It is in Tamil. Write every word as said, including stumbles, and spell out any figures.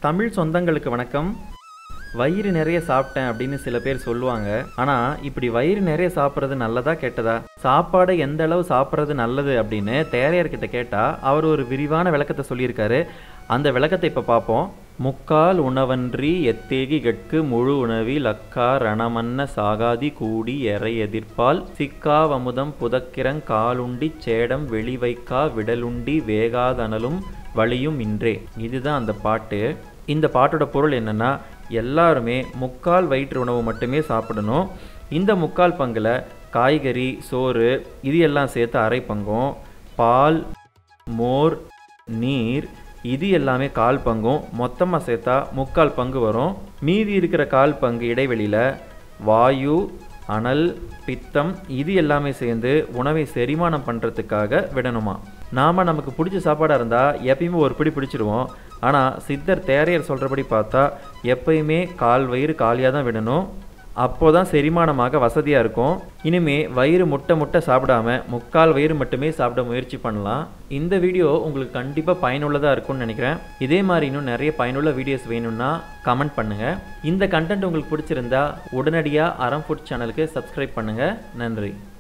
தமிழ் சொந்தங்களுக்கு வணக்கம். வயிறு நிறைய சாப்பிட்டேன் அப்படின்னு சில பேர் சொல்லுவாங்க. ஆனால் இப்படி வயிறு நிறைய சாப்பிட்றது நல்லதா கெட்டதா, சாப்பாடு எந்த அளவு சாப்பிட்றது நல்லது அப்படின்னு தேரையர்கிட்ட கேட்டால் அவர் ஒரு விரிவான விளக்கத்தை சொல்லியிருக்காரு. அந்த விளக்கத்தை இப்போ பார்ப்போம். முக்கால் உணவன்றி எத்தேகி கட்கு முழு உணவி லக்கா ரணமன்ன சாகாதி கூடி எறை எதிர்ப்பால் சிக்காவமுதம் புதக்கிரங் காலுண்டி சேடம் வெளிவைக்கா விடலுண்டி வேகாதனலும் வலியும் இன்றே. இதுதான் அந்த பாட்டு. இந்த பாட்டோட பொருள் என்னன்னா, எல்லாருமே முக்கால் வயிற்று உணவு மட்டுமே சாப்பிடணும். இந்த முக்கால் பங்கில் காய்கறி, சோறு இது எல்லாம் சேர்த்து அரை பங்கும், பால், மோர், நீர் இது எல்லாமே கால் பங்கும், மொத்தமாக சேர்த்தா முக்கால் பங்கு வரும். மீதி இருக்கிற கால் பங்கு இடைவெளியில் வாயு, அனல், பித்தம் இது எல்லாமே சேர்ந்து உணவை செரிமானம் பண்ணுறதுக்காக விடணுமா. நாம் நமக்கு பிடிச்ச சாப்பாடாக இருந்தால் எப்பயுமே ஒரு பிடி பிடிச்சிடுவோம். ஆனால் சித்தர் தேரையர் சொல்கிறபடி பார்த்தா எப்பயுமே கால் வயிறு காலியாக தான் விடணும். அப்போ தான் செரிமானமாக வசதியாக இருக்கும். இனிமே வயிறு முட்டை முட்டை சாப்பிடாம முக்கால் வயிறு மட்டுமே சாப்பிட முயற்சி பண்ணலாம். இந்த வீடியோ உங்களுக்கு கண்டிப்பாக பயனுள்ளதாக இருக்கும்னு நினைக்கிறேன். இதே மாதிரி இன்னும் நிறைய பயனுள்ள வீடியோஸ் வேணும்னா கமெண்ட் பண்ணுங்கள். இந்த கண்டென்ட் உங்களுக்கு பிடிச்சிருந்தா உடனடியாக அறம் ஃபுட் சேனலுக்கு சப்ஸ்கிரைப் பண்ணுங்கள். நன்றி.